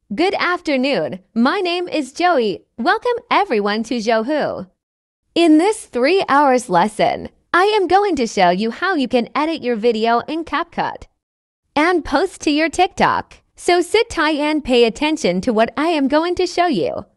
Good afternoon. My name is Joey. Welcome everyone to Jouhu. In this 3 hours lesson, I am going to show you how you can edit your video in CapCut and post to your TikTok. So sit tight and pay attention to what I am going to show you.